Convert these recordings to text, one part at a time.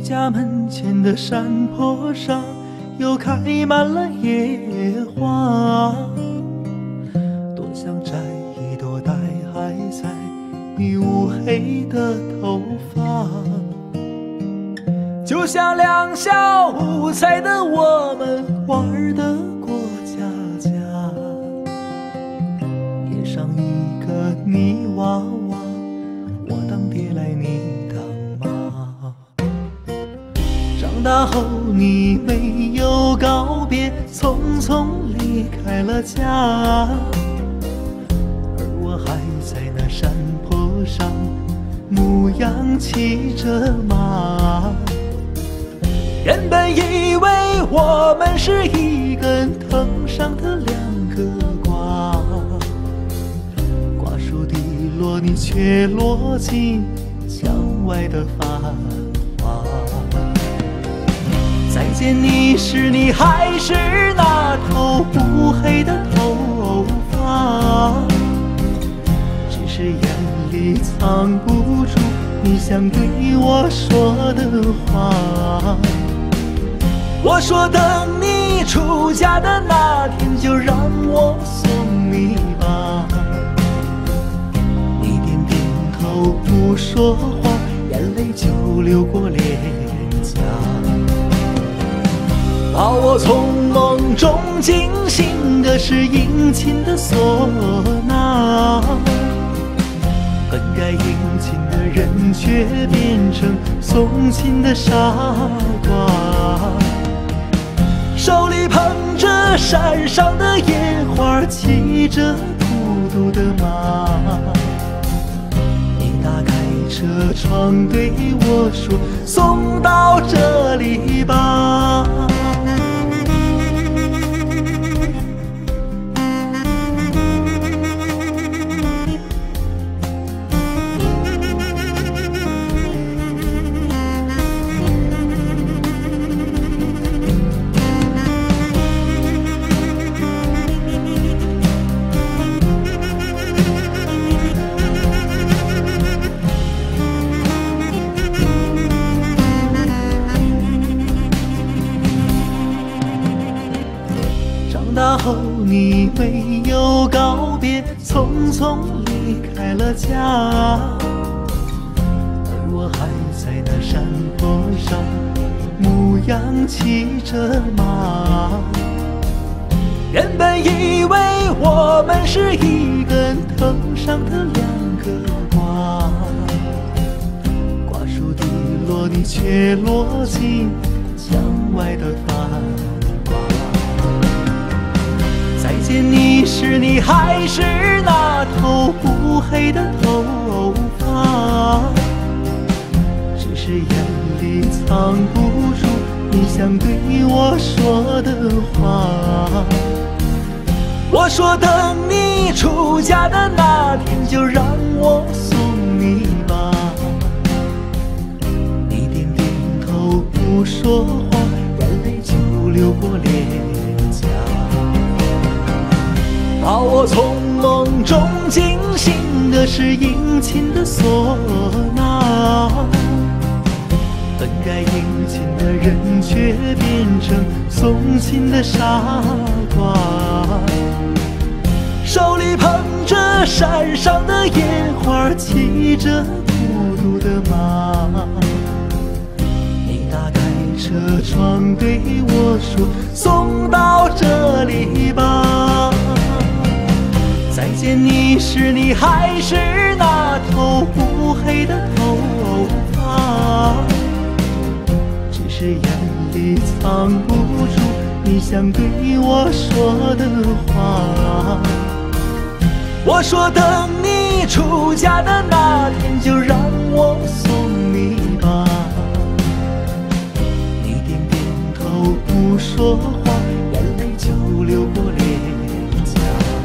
家门前的山坡上，又开满了野花。多想摘一朵戴还在你乌黑的头发，就像两小无猜的我们玩得过家家。捏上一个泥娃娃，我当爹来你当妈。长大后你没有告别，匆匆离开了家，而我还在那山坡上牧羊骑着马。原本以为我们是一根藤上的两个瓜，瓜熟蒂落，你却落进墙外的繁华。再见你时，你还是那头乌黑的头发，只是眼里藏不住你想对我说的话。我说等你出嫁的那天，就让我送你吧。你点点头不说话，眼泪就流过脸颊。把我从梦中惊醒的是殷勤的唢呐，本该殷勤的人却变成送亲的傻瓜。手里捧着山上的野花，骑着孤独的马。你打开车窗对我说，送到这里吧。长大后你没有告别，匆匆离开了家，而我还在那山坡上牧羊骑着马。原本以为我们是一根藤上的两个瓜，瓜熟蒂落，你却落进墙外的繁华。再见你时，你还是那头乌黑的头发，只是眼里藏不住你想对我说的话。我说等你出嫁的那天，就让我送你吧。你点点头不说话，眼泪就流过脸颊。把我从梦中惊醒的是殷勤的唢呐，本该殷勤的人却变成送亲的傻瓜。手里捧着山上的野花，骑着孤独的马。你打开车窗对我说，送到这里吧。再见你时，你还是那头乌黑的头发，只是眼里藏不住你想对我说的话。我说等你出嫁的那天，就让我送你吧。你点点头不说话，眼泪就流过脸颊。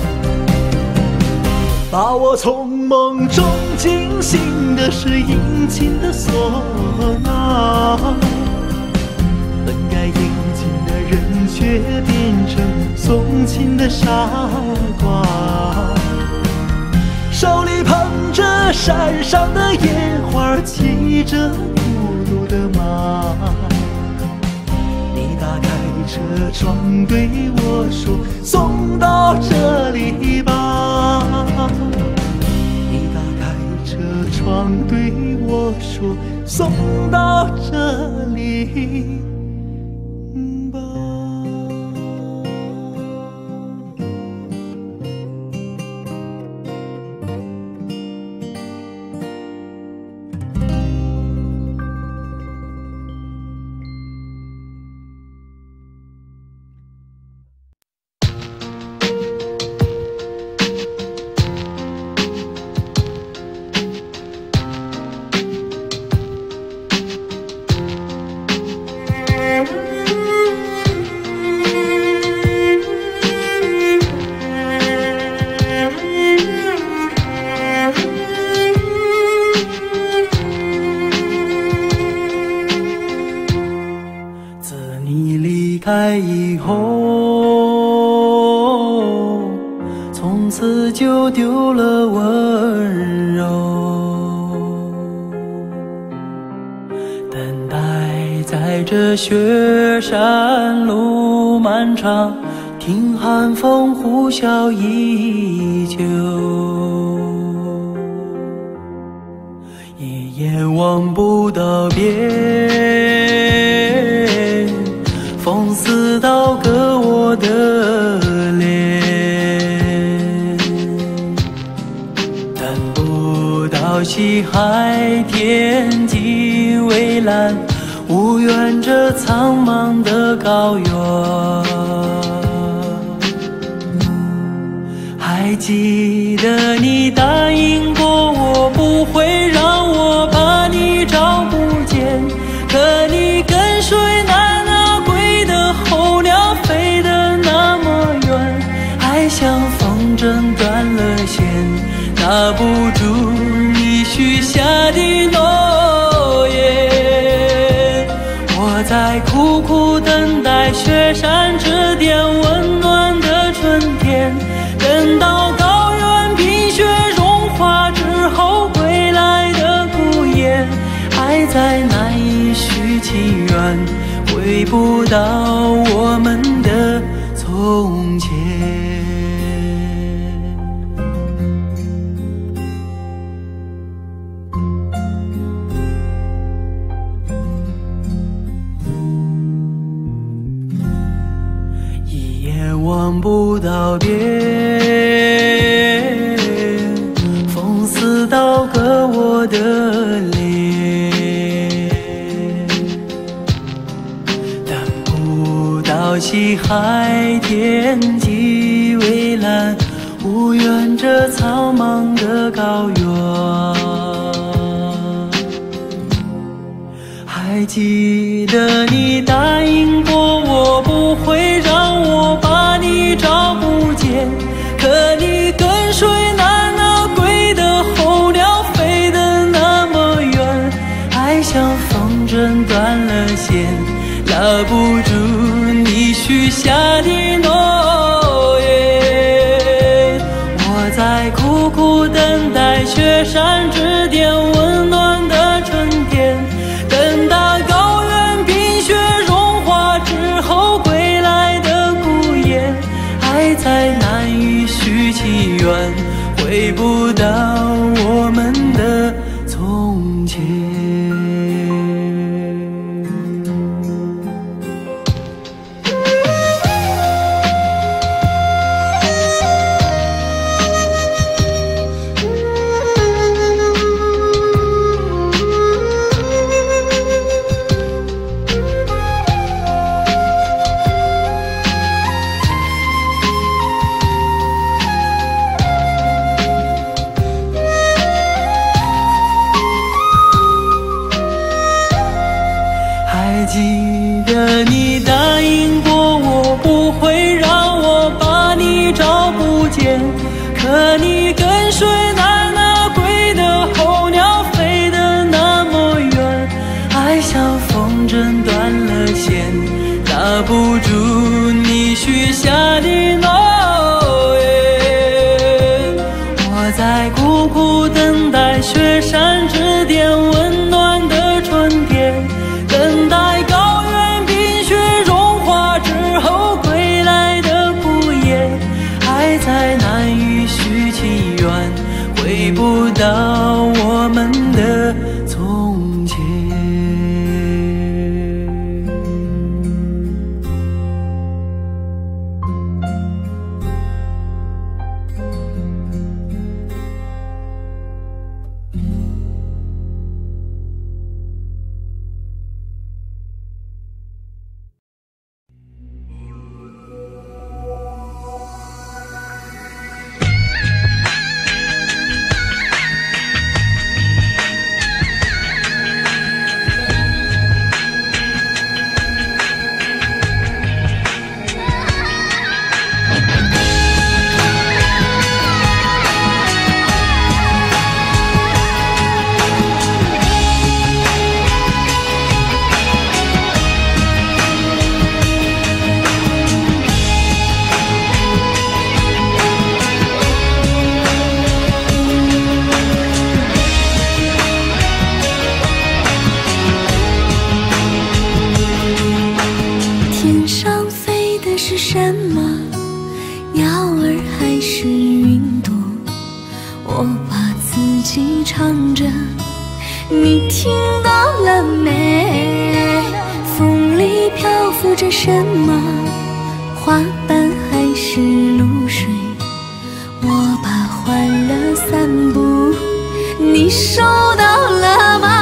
把我从梦中惊醒的是殷勤的唢呐，本该殷勤的人却变成送亲的傻瓜。手里捧着山上的野花，骑着孤独的马。你打开车窗对我说，送到这里吧。你打开车窗对我说，送到这里吧。开以后，从此就丢了温柔，等待在这雪山路漫长，听寒风呼啸依旧，一眼望不到边，风似刀割我的脸，等不到西海天际蔚蓝，无缘这苍茫的高原。还记得你答应过我，不会让我把你找不见，可你跟随那候鸟飞得那么远，还像风筝断了线，拿不住你许下的诺言。我在苦苦等待雪山之巅温暖的春天，等到高原冰雪融化之后归来的孤雁，还在难以续情缘，回不到我们的从前。一眼望不到边，风似刀割我的脸，到西海天际蔚蓝，无缘这苍茫的高原。还记得你答应过我，不会让我把你找不见，可你跟随那归的候鸟飞得那么远，还像风筝断了线，拉不住你许下的诺言。我在苦苦等待雪山之巅温暖的春天，等到高原冰雪融化之后归来的孤雁，还在难以续情缘，回不到我们的从前。记得你答应过我，不会让我把你找不见，可你跟随那归的候鸟飞得那么远，爱像风筝断了线，拉不住你许下的诺言。我在苦苦等待雪山之巅温暖的春天， 浮着什么？花瓣还是露水？我把欢乐散布，你收到了吗？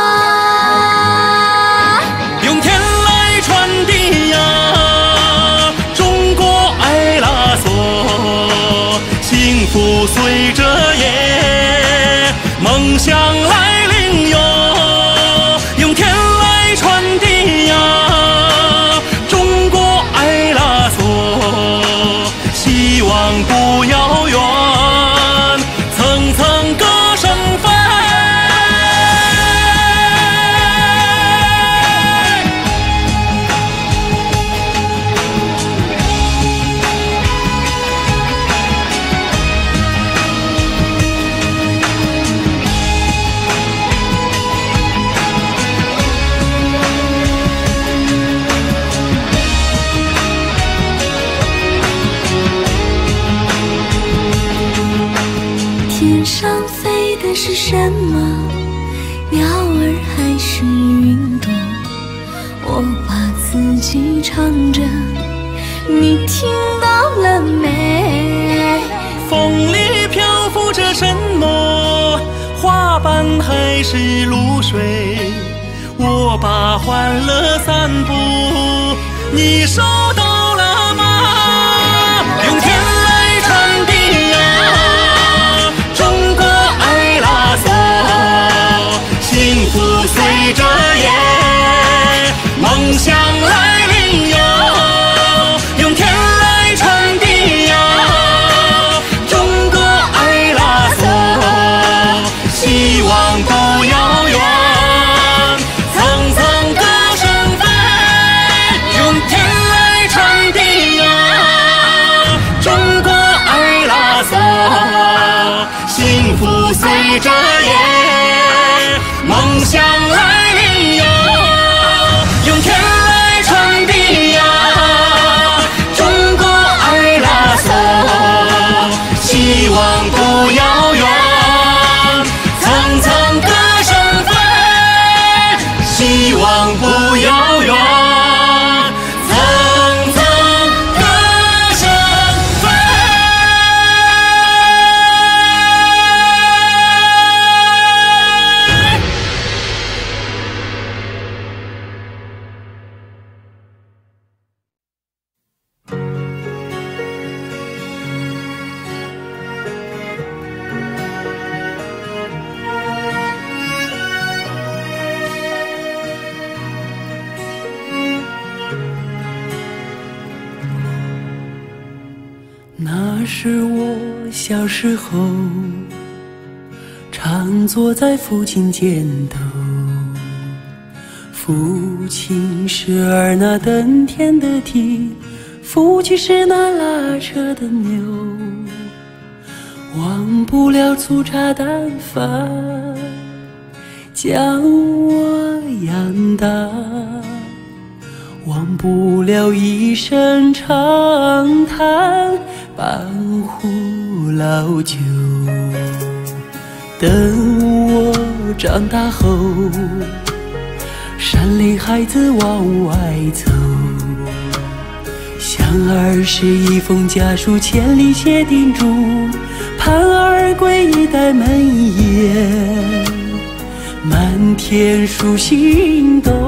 用天来传递呀，中国爱拉索，幸福随着夜，梦想来临哟。用天来传递呀，中国爱拉索，希望不遥远，层层歌声飞。 天上飞的是什么？鸟儿还是云朵？我把自己唱着，你听到了没？ 风里漂浮着什么？花瓣还是露水？我把欢乐散布，你收到了吗？用天来传递呀，中国爱拉索，幸福随着夜，梦想来临哟。用天来传递呀，中国爱拉索，希望不遥远，层层歌声飞。用天来传递呀，中国爱拉索，幸福随着夜，梦想来临哟。用天来传递呀，中国爱拉索，希望不遥远，层层歌声飞，希望不遥远，层层歌声飞。那是我小时候，常坐在父亲肩头，父亲是儿那耕田的蹄，父亲是那拉车的牛，忘不了粗茶淡饭将我养大，忘不了一声长叹半壶老酒。等我长大后，山里孩子往外走，想儿时一封家书，千里写叮嘱，盼儿归一代门檐，满天数星斗。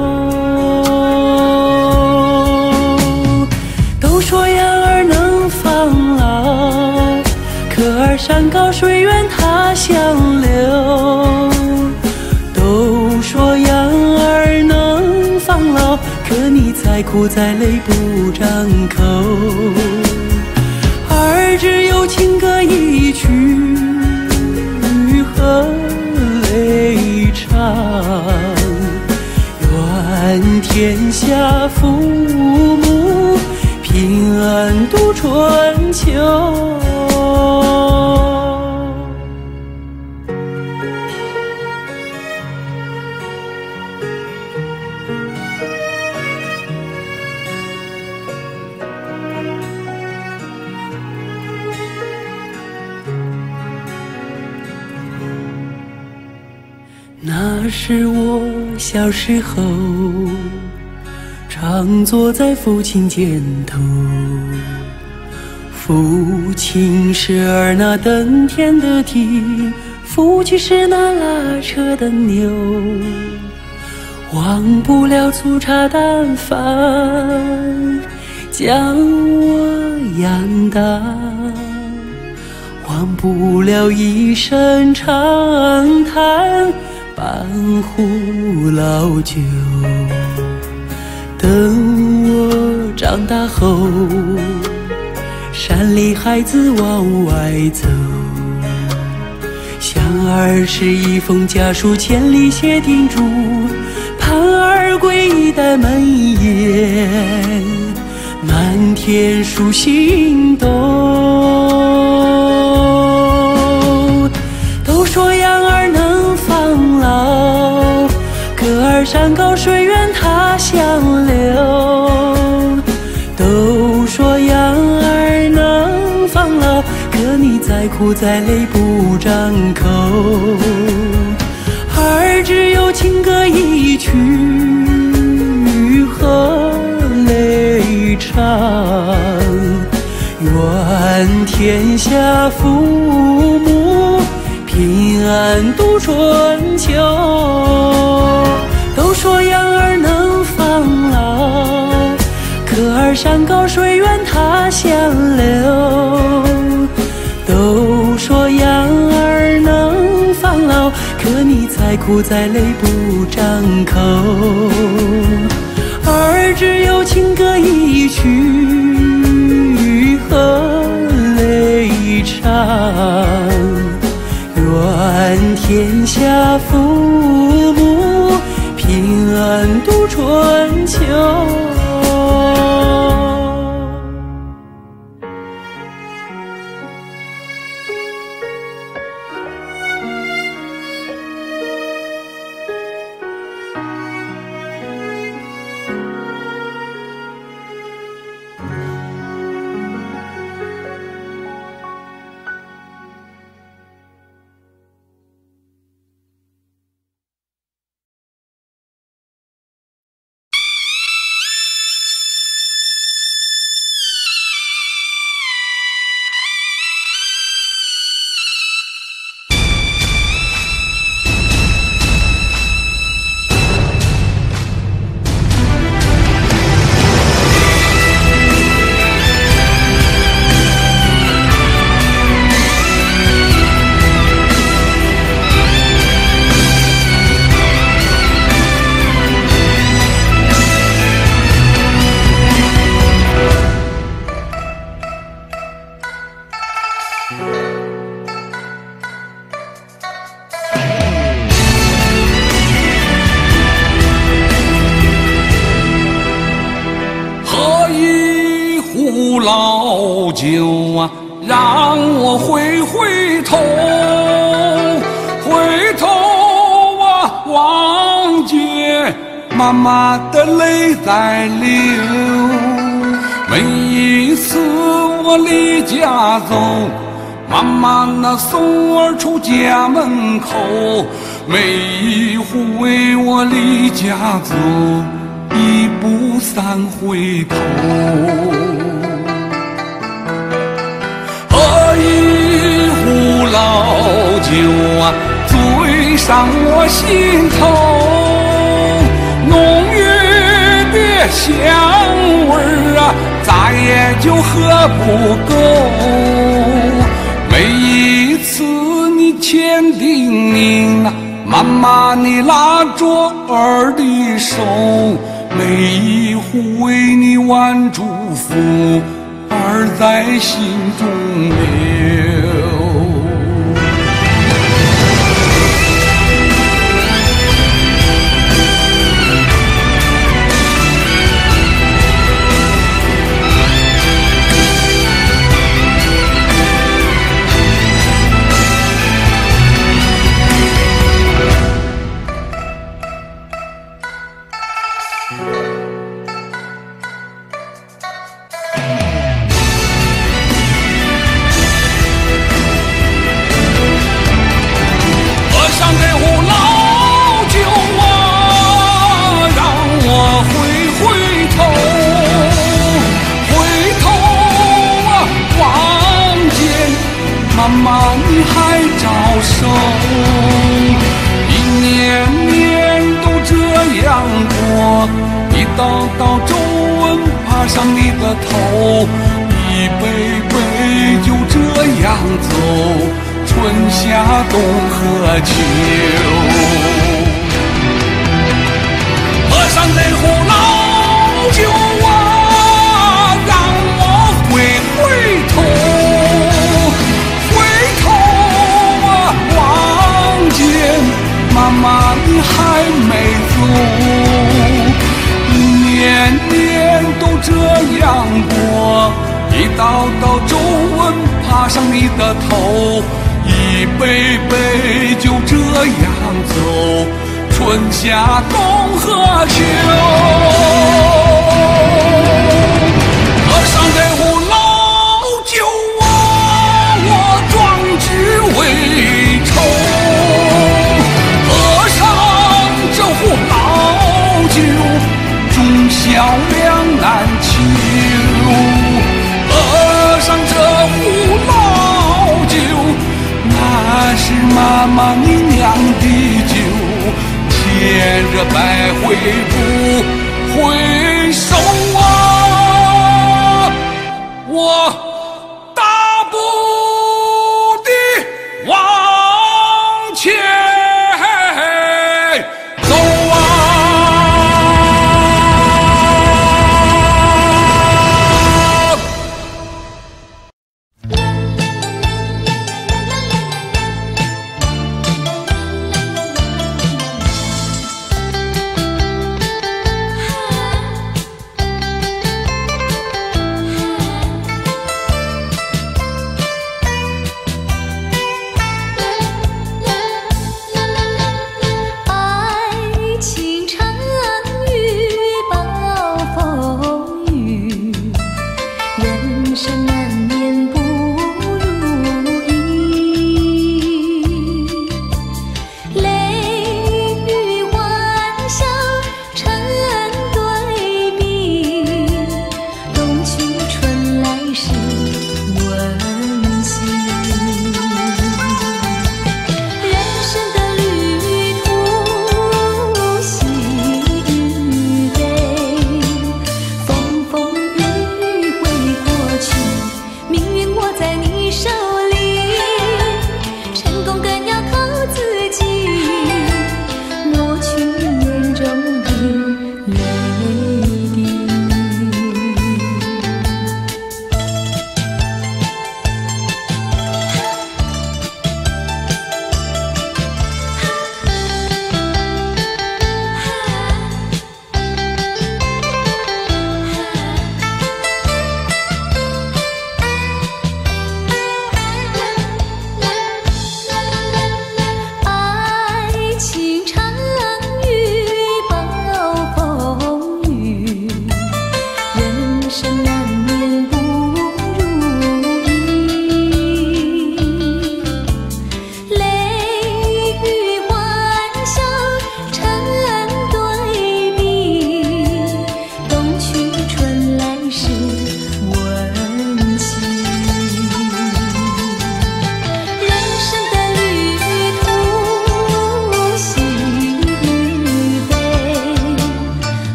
都说养儿能防老，可儿山高水远他乡流。都说养儿能防老，可你再苦再累不张口。儿只有情歌一曲和泪唱，愿天下父母平安度春秋。那是我小时候，常常坐在父亲肩头，父亲是儿那登天的蹄，父亲是那拉车的牛，忘不了粗茶淡饭将我养大，忘不了一声长叹半壶老酒。等我长大后，山里孩子往外走，想儿是一封家书，千里写叮嘱，盼儿归一代门檐，满天数星斗。都说养儿能防老，歌儿山高水远他乡流。都说养儿能防老，可你再苦再累不张口。儿只有情歌一曲和泪长，愿天下父母平安度春秋。都说养儿能防老，可儿山高水远他乡流。都说养儿能防老，可你再苦再累不张口。儿只有情歌一曲和泪长，愿天下父母平安度春秋。 老酒啊，让我回头，回头啊，望见妈妈的泪在流。每一次我离家走，妈妈那送儿出家门口。每一回我离家走，一步三回头。一壶老酒啊，醉上我心头，浓郁的香味啊，再也就喝不够。每一次你千叮咛啊，妈妈你拉着儿的手，每一回你挽祝福，儿在心中留。回头， 手，一年年都这样过，一道道皱纹爬上你的头，一杯杯就这样走，春夏冬和秋。喝上这壶老酒啊，让我回头，望见妈妈你还没走，一年年都这样过，一道道皱纹爬上你的头，一杯杯就这样走，春夏冬和秋。喝上这壶老酒啊，我壮志未酬，喝上这壶老酒，忠孝两难求。喝上这壶老酒，那是妈妈你酿的酒，千热百回不回首。